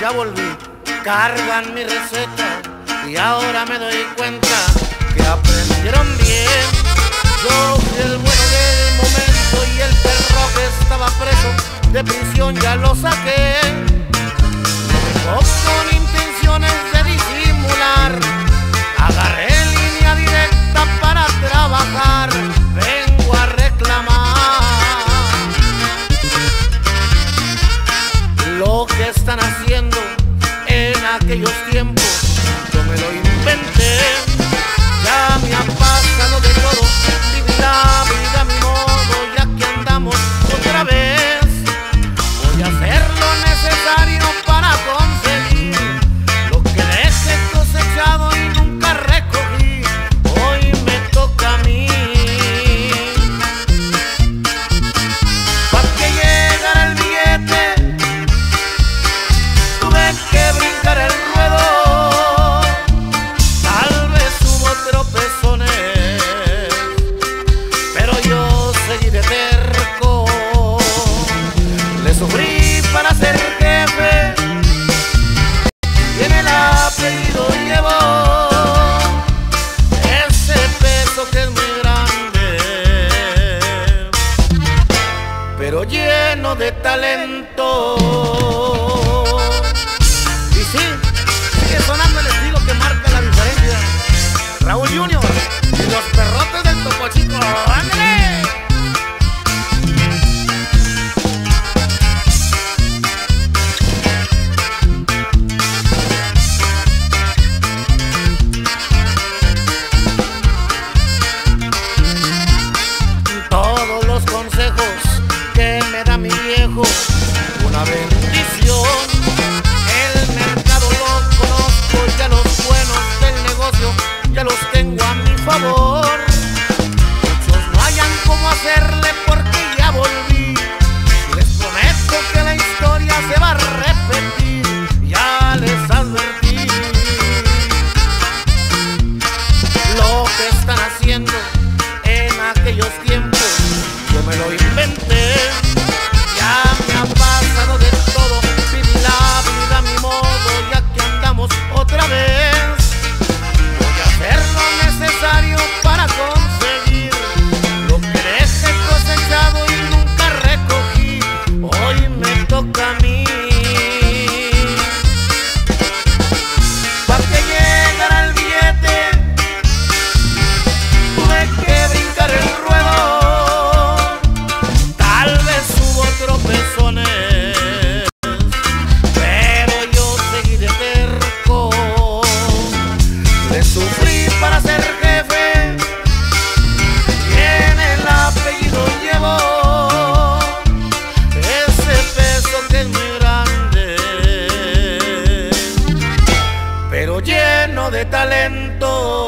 ya volví. Cargan mi receta y ahora me doy cuenta que aprendieron bien. Yo fui el bueno del momento y el perro que estaba preso de prisión ya lo saqué. No con intenciones de disimular, agarré línea directa para trabajar. Vengo a reclamar lo que están haciendo en aquellos tiempos. Yo me lo inventé, ya me han pasado de todo. Viví la vida a mi modo, ya que andamos otra vez. Voy a hacer lo necesario para conseguir lo que dejé cosechado y nunca recogí. Hoy me toca a mí. Para que llegara el billete tuve que brincar el ruedo. Tal vez hubo tropezones, pero yo seguí de terco. Le sufrí para ser jefe y en el apellido llevo ese peso que es muy grande, pero lleno de talento. Y sí, sigue sonando el estilo que marca la diferencia. Raúl Junior y los perrotes del Topo Chico. ¡Ándale! Todos los consejos que me da mi viejo, una bendición. El mercado lo conozco, ya los buenos del negocio ya los tengo a mi favor. Muchos no hayan cómo hacerle porque ya volví. Les prometo que la historia se va a repetir, ya les advertí. Lo que están haciendo en aquellos tiempos yo me lo inventé, ya me ha pasado de todo. Viví la vida a mi modo, ya que andamos otra vez. Voy a hacer lo necesario para conseguir lo que dejé cosechado y nunca recogí. Hoy me toca a mí. Para que llegara el billete tuve que brincar el ruedo. Tal vez hubo tropezones, pero yo seguí de terco. Le sufrí para ser jefe y en el apellido llevo ese peso que es muy grande, pero lleno de talento.